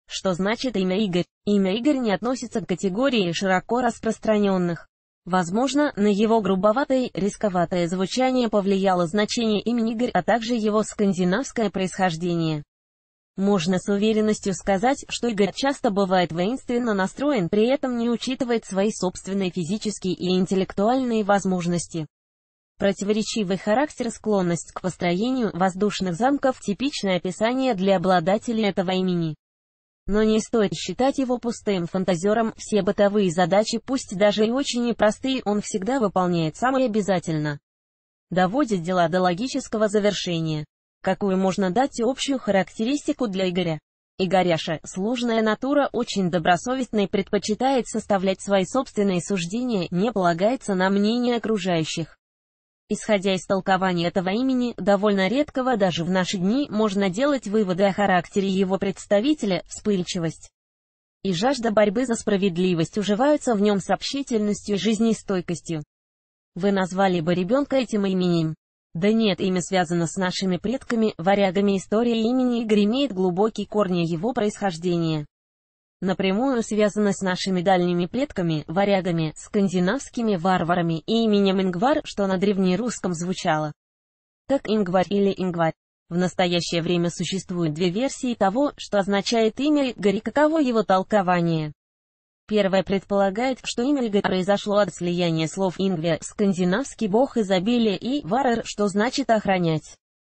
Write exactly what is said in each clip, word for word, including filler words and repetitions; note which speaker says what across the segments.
Speaker 1: Что значит имя Игорь? Имя Игорь не относится к категории широко распространенных. Возможно, на его грубоватое, рисковатое звучание повлияло значение имени Игорь, а также его скандинавское происхождение. Можно с уверенностью сказать, что Игорь часто бывает воинственно настроен, при этом не учитывает свои собственные физические и интеллектуальные возможности. Противоречивый характер, склонность к построению воздушных замков – типичное описание для обладателей этого имени. Но не стоит считать его пустым фантазером, все бытовые задачи, пусть даже и очень непростые, он всегда выполняет самое обязательно. Доводит дела до логического завершения. Какую можно дать общую характеристику для Игоря? Игоряша – сложная натура, очень добросовестный, предпочитает составлять свои собственные суждения, не полагается на мнение окружающих. Исходя из толкования этого имени, довольно редкого даже в наши дни, можно делать выводы о характере его представителя: вспыльчивость и жажда борьбы за справедливость уживаются в нем с общительностью и жизнестойкостью. Вы назвали бы ребенка этим именем? Да нет, имя связано с нашими предками, варягами. История имени Игорь имеет глубокие корни его происхождения. Напрямую связано с нашими дальними предками, варягами, скандинавскими варварами и именем Ингвар, что на древнерусском звучало как Ингварь или Ингварь. В настоящее время существуют две версии того, что означает имя Игорь и каково его толкование. Первая предполагает, что имя Игорь произошло от слияния слов Ингве, скандинавский бог изобилия, и Варер, что значит охранять,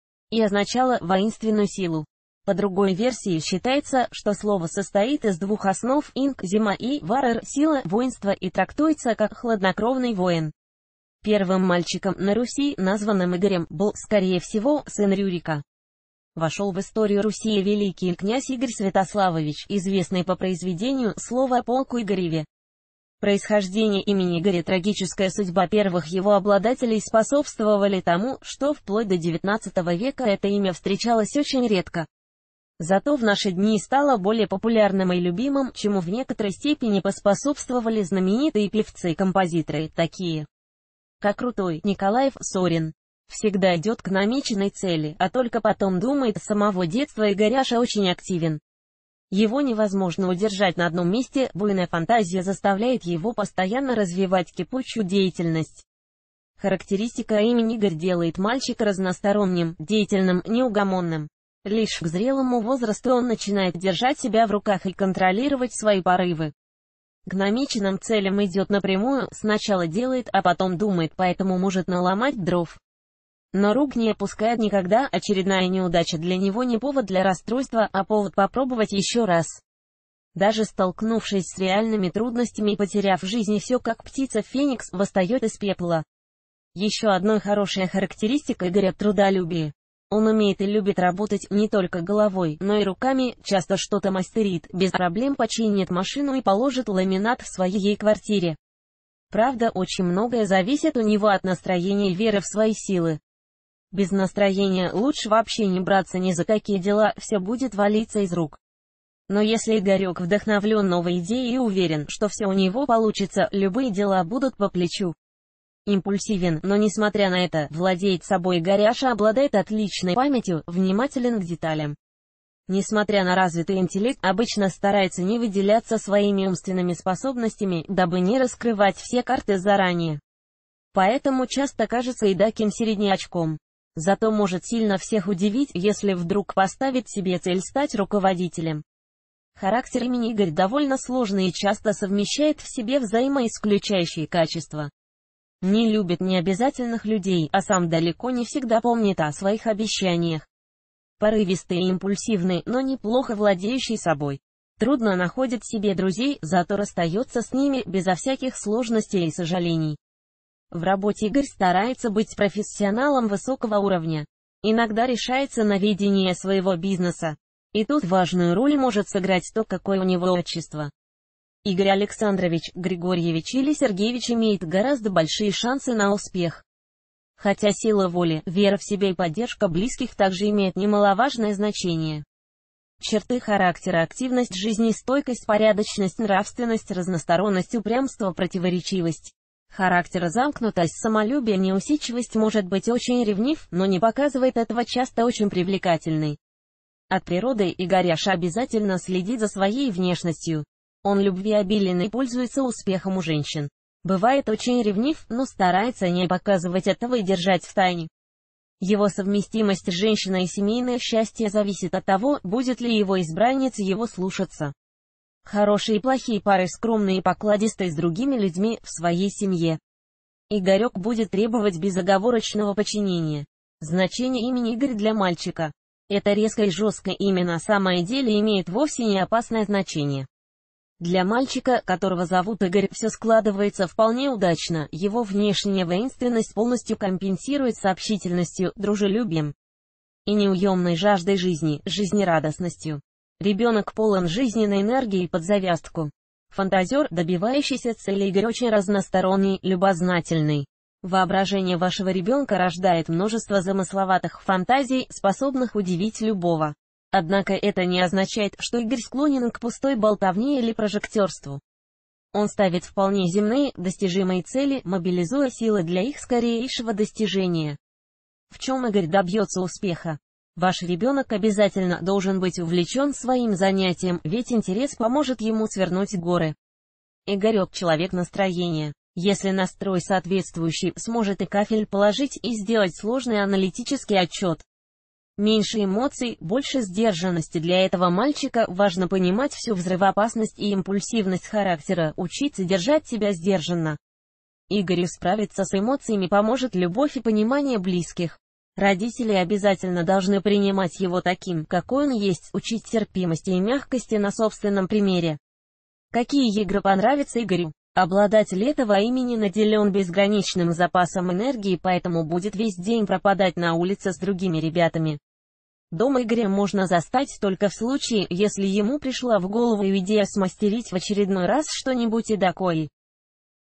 Speaker 1: и означало воинственную силу. По другой версии считается, что слово состоит из двух основ: инг – зима и варер – сила, воинство, и трактуется как хладнокровный воин. Первым мальчиком на Руси, названным Игорем, был, скорее всего, сын Рюрика. Вошел в историю Руси великий князь Игорь Святославович, известный по произведению «Слово о полку Игореве». Происхождение имени Игоря, трагическая судьба первых его обладателей способствовали тому, что вплоть до девятнадцатого века это имя встречалось очень редко. Зато в наши дни стало более популярным и любимым, чему в некоторой степени поспособствовали знаменитые певцы и композиторы, такие как Крутой, Николаев, Сорин. Всегда идет к намеченной цели, а только потом думает. С самого детства Игоряша очень активен. Его невозможно удержать на одном месте, буйная фантазия заставляет его постоянно развивать кипучую деятельность. Характеристика имени Игорь делает мальчика разносторонним, деятельным, неугомонным. Лишь к зрелому возрасту он начинает держать себя в руках и контролировать свои порывы. К намеченным целям идет напрямую, сначала делает, а потом думает, поэтому может наломать дров. Но рук не опускает никогда. Очередная неудача для него не повод для расстройства, а повод попробовать еще раз. Даже столкнувшись с реальными трудностями и потеряв в жизни все, как птица Феникс восстает из пепла. Еще одной хорошей характеристикой Игоря — трудолюбие. Он умеет и любит работать не только головой, но и руками, часто что-то мастерит, без проблем починит машину и положит ламинат в своей квартире. Правда, очень многое зависит у него от настроения и веры в свои силы. Без настроения лучше вообще не браться ни за какие дела, все будет валиться из рук. Но если Игорек вдохновлен новой идеей и уверен, что все у него получится, любые дела будут по плечу. Импульсивен, но несмотря на это, владеет собой. Игоряша обладает отличной памятью, внимателен к деталям. Несмотря на развитый интеллект, обычно старается не выделяться своими умственными способностями, дабы не раскрывать все карты заранее. Поэтому часто кажется эдаким середнячком. Зато может сильно всех удивить, если вдруг поставит себе цель стать руководителем. Характер имени Игорь довольно сложный и часто совмещает в себе взаимоисключающие качества. Не любит необязательных людей, а сам далеко не всегда помнит о своих обещаниях. Порывистый и импульсивный, но неплохо владеющий собой. Трудно находит себе друзей, зато расстается с ними безо всяких сложностей и сожалений. В работе Игорь старается быть профессионалом высокого уровня. Иногда решается на ведение своего бизнеса. И тут важную роль может сыграть то, какое у него отчество. Игорь Александрович, Григорьевич или Сергеевич имеет гораздо большие шансы на успех. Хотя сила воли, вера в себя и поддержка близких также имеют немаловажное значение. Черты характера: активность, жизнестойкость, порядочность, нравственность, разносторонность, упрямство, противоречивость. Характера: замкнутость, самолюбие, неусидчивость, может быть очень ревнив, но не показывает этого, часто очень привлекательный. От природы Игоряш обязательно следит за своей внешностью. Он любвеобилен и пользуется успехом у женщин. Бывает очень ревнив, но старается не показывать этого и держать в тайне. Его совместимость женщина и семейное счастье зависит от того, будет ли его избранница его слушаться. Хорошие и плохие пары, скромные и покладистые с другими людьми в своей семье. Игорек будет требовать безоговорочного подчинения. Значение имени Игорь для мальчика. Это резкое и жесткое имя на самом деле имеет вовсе не опасное значение. Для мальчика, которого зовут Игорь, все складывается вполне удачно, его внешняя воинственность полностью компенсируется общительностью, дружелюбием и неуемной жаждой жизни, жизнерадостностью. Ребенок полон жизненной энергии под завязку. Фантазер, добивающийся цели. Игорь очень разносторонний, любознательный. Воображение вашего ребенка рождает множество замысловатых фантазий, способных удивить любого. Однако это не означает, что Игорь склонен к пустой болтовне или прожектерству. Он ставит вполне земные, достижимые цели, мобилизуя силы для их скорейшего достижения. В чем Игорь добьется успеха? Ваш ребенок обязательно должен быть увлечен своим занятием, ведь интерес поможет ему свернуть горы. Игорек — человек настроения. Если настрой соответствующий, сможет и кафель положить и сделать сложный аналитический отчет. Меньше эмоций, больше сдержанности. Для этого мальчика важно понимать всю взрывоопасность и импульсивность характера, учиться держать себя сдержанно. Игорю справиться с эмоциями поможет любовь и понимание близких. Родители обязательно должны принимать его таким, какой он есть, учить терпимости и мягкости на собственном примере. Какие игры понравятся Игорю? Обладатель этого имени наделен безграничным запасом энергии, поэтому будет весь день пропадать на улице с другими ребятами. Дома Игоря можно застать только в случае, если ему пришла в голову идея смастерить в очередной раз что-нибудь эдакое.